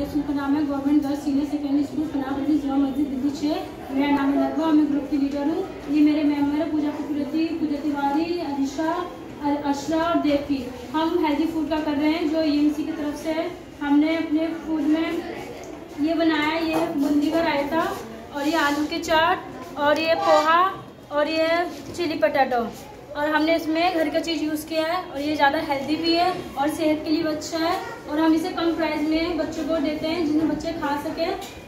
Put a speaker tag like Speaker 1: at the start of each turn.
Speaker 1: School का नाम है government girls senior secondary school Panapalli Juma Masjid Delhi 6। मेरा नाम है नरवा, मैं ग्रुप की लीडर हूँ। ये मेरे मेंबर है पूजा कुकुरती, पूजा तिवारी, अनिशा, अशरा और देवकी। हम हेल्दी फूड का कर रहे हैं जो यूएमसी की तरफ से है। हमने अपने फूड में ये बनाया है, ये बूंदी का रायता और ये आलू के चाट और ये पोहा और ये चिली पटाटो, और हमने इसमें घर का चीज़ यूज़ किया है और ये ज़्यादा हेल्दी भी है और सेहत के लिए अच्छा है। और हम इसे कम प्राइस में बच्चों को देते हैं जिन्हें बच्चे खा सकें।